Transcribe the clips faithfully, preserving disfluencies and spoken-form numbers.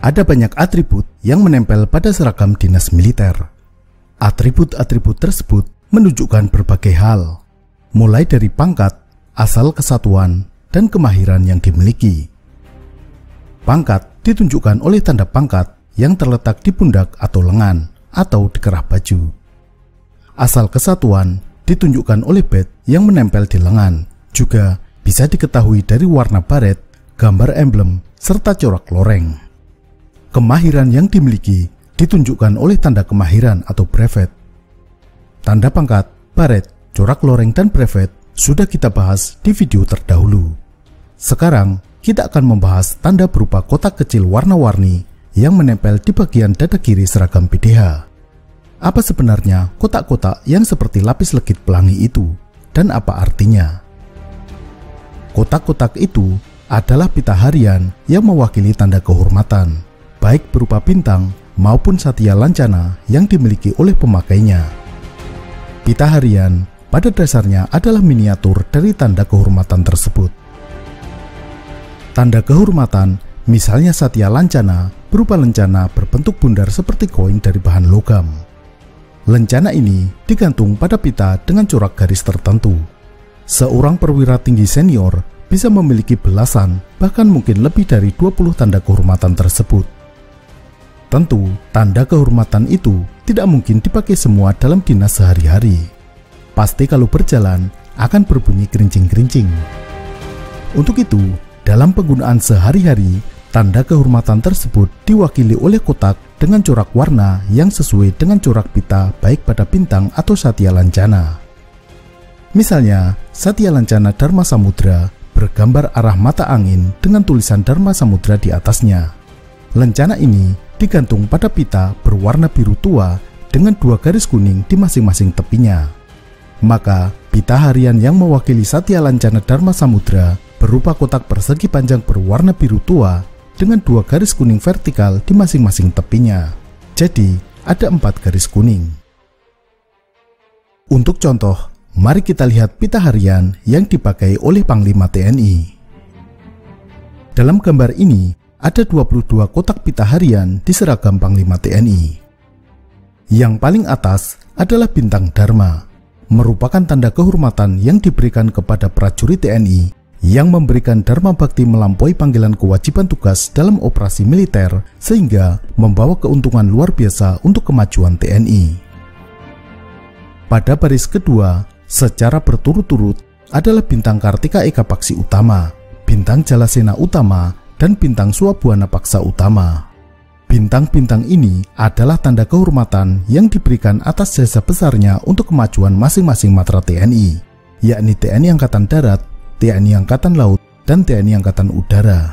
Ada banyak atribut yang menempel pada seragam dinas militer. Atribut-atribut tersebut menunjukkan berbagai hal, mulai dari pangkat, asal kesatuan, dan kemahiran yang dimiliki. Pangkat ditunjukkan oleh tanda pangkat yang terletak di pundak atau lengan, atau di kerah baju. Asal kesatuan ditunjukkan oleh badge yang menempel di lengan, juga bisa diketahui dari warna baret, gambar emblem, serta corak loreng. Kemahiran yang dimiliki ditunjukkan oleh tanda kemahiran atau brevet. Tanda pangkat, baret, corak loreng, dan brevet sudah kita bahas di video terdahulu. Sekarang kita akan membahas tanda berupa kotak kecil warna-warni yang menempel di bagian dada kiri seragam P D H. Apa sebenarnya kotak-kotak yang seperti lapis legit pelangi itu, dan apa artinya? Kotak-kotak itu adalah pita harian yang mewakili tanda kehormatan, baik berupa bintang maupun satya lancana yang dimiliki oleh pemakainya. Pita harian pada dasarnya adalah miniatur dari tanda kehormatan tersebut. Tanda kehormatan, misalnya satya lancana, berupa lencana berbentuk bundar seperti koin dari bahan logam. Lencana ini digantung pada pita dengan corak garis tertentu. Seorang perwira tinggi senior bisa memiliki belasan, bahkan mungkin lebih dari dua puluh tanda kehormatan tersebut. Tentu, tanda kehormatan itu tidak mungkin dipakai semua dalam dinas sehari-hari. Pasti kalau berjalan akan berbunyi gerincing-gerincing. Untuk itu, dalam penggunaan sehari-hari, tanda kehormatan tersebut diwakili oleh kotak dengan corak warna yang sesuai dengan corak pita baik pada bintang atau satya lancana. Misalnya, satya lancana Dharma Samudra bergambar arah mata angin dengan tulisan Dharma Samudra di atasnya. Lencana ini digantung pada pita berwarna biru tua dengan dua garis kuning di masing-masing tepinya. Maka, pita harian yang mewakili satya lancana Dharma Samudra berupa kotak persegi panjang berwarna biru tua dengan dua garis kuning vertikal di masing-masing tepinya. Jadi, ada empat garis kuning. Untuk contoh, mari kita lihat pita harian yang dipakai oleh Panglima T N I. Dalam gambar ini, ada dua puluh dua kotak pita harian di seragam Panglima T N I. Yang paling atas adalah bintang Dharma, merupakan tanda kehormatan yang diberikan kepada prajurit T N I yang memberikan dharma bakti melampaui panggilan kewajiban tugas dalam operasi militer sehingga membawa keuntungan luar biasa untuk kemajuan T N I. Pada baris kedua, secara berturut-turut adalah bintang Kartika Eka Paksi Utama, bintang Jalasena Utama, dan bintang Swabhuana Paksa Utama. Bintang-bintang ini adalah tanda kehormatan yang diberikan atas jasa besarnya untuk kemajuan masing-masing matra T N I, yakni T N I Angkatan Darat, T N I Angkatan Laut, dan T N I Angkatan Udara.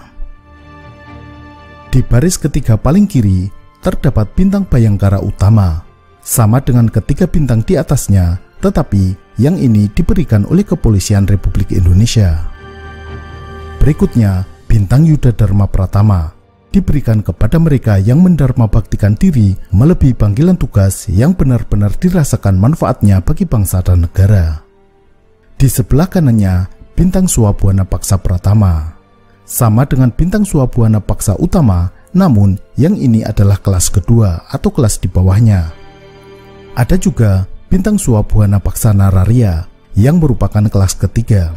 Di baris ketiga paling kiri terdapat bintang Bayangkara Utama, sama dengan ketiga bintang di atasnya, tetapi yang ini diberikan oleh Kepolisian Republik Indonesia. Berikutnya, bintang Yuda Dharma Pratama diberikan kepada mereka yang mendharma baktikan diri melebihi panggilan tugas yang benar-benar dirasakan manfaatnya bagi bangsa dan negara. Di sebelah kanannya, bintang Swabhuana Paksa Pratama, sama dengan bintang Swabhuana Paksa Utama, namun yang ini adalah kelas kedua atau kelas di bawahnya. Ada juga bintang Swabhuana Paksa Nararia yang merupakan kelas ketiga.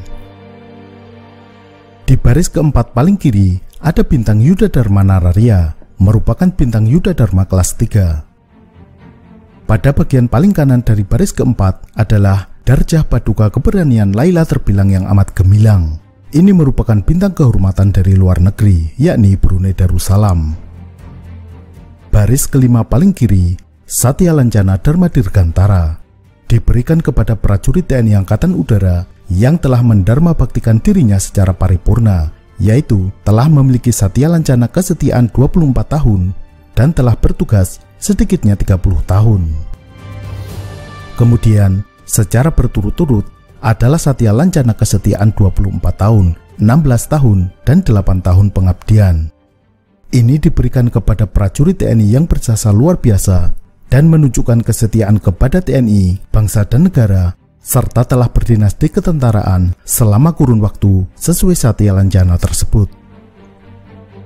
Di baris keempat paling kiri ada bintang Yuda Dharma Nararia, merupakan bintang Yuda Dharma kelas tiga. Pada bagian paling kanan dari baris keempat adalah Darjah Paduka Keberanian Laila terbilang yang amat gemilang. Ini merupakan bintang kehormatan dari luar negeri, yakni Brunei Darussalam. Baris kelima paling kiri, Satya Lancana Dharma Dirgantara, diberikan kepada prajurit T N I Angkatan Udara yang telah mendharma baktikan dirinya secara paripurna, yaitu telah memiliki Satya Lancana kesetiaan dua puluh empat tahun dan telah bertugas sedikitnya tiga puluh tahun. Kemudian, secara berturut-turut adalah Satya Lancana kesetiaan dua puluh empat tahun, enam belas tahun, dan delapan tahun pengabdian. Ini diberikan kepada prajurit T N I yang berjasa luar biasa dan menunjukkan kesetiaan kepada T N I, bangsa dan negara, serta telah berdinas di ketentaraan selama kurun waktu sesuai Satya Lancana tersebut.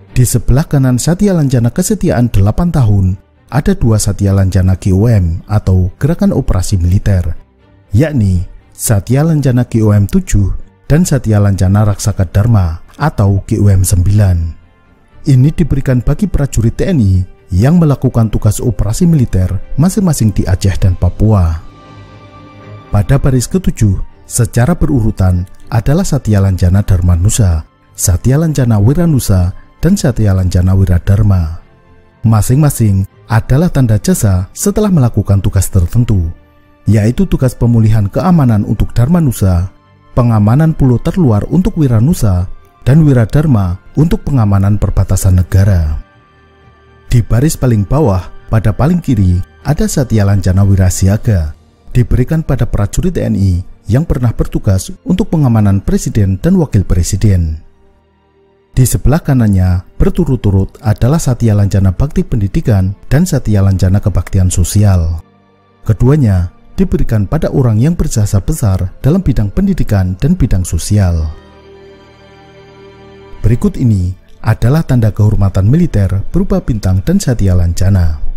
Di sebelah kanan Satya Lancana Kesetiaan delapan tahun, ada dua Satya Lancana G O M atau Gerakan Operasi Militer, yakni Satya Lancana G O M tujuh dan Satya Lancana Raksaka Dharma atau G O M sembilan. Ini diberikan bagi prajurit T N I yang melakukan tugas operasi militer masing-masing di Aceh dan Papua. Pada baris ketujuh, secara berurutan adalah Satya Lancana Dharma Nusa, Satya Lancana Wiranusa, dan Satya Lancana Wiradharma. Masing-masing adalah tanda jasa setelah melakukan tugas tertentu, yaitu tugas pemulihan keamanan untuk Dharma Nusa, pengamanan pulau terluar untuk Wiranusa, dan Wiradharma untuk pengamanan perbatasan negara. Di baris paling bawah, pada paling kiri, ada Satya Lancana Wirasiaga, diberikan pada prajurit T N I yang pernah bertugas untuk pengamanan presiden dan wakil presiden. Di sebelah kanannya berturut-turut adalah Satya Lancana Bakti Pendidikan dan Satya Lancana Kebaktian Sosial. Keduanya diberikan pada orang yang berjasa besar dalam bidang pendidikan dan bidang sosial. Berikut ini adalah tanda kehormatan militer berupa bintang dan Satya Lancana.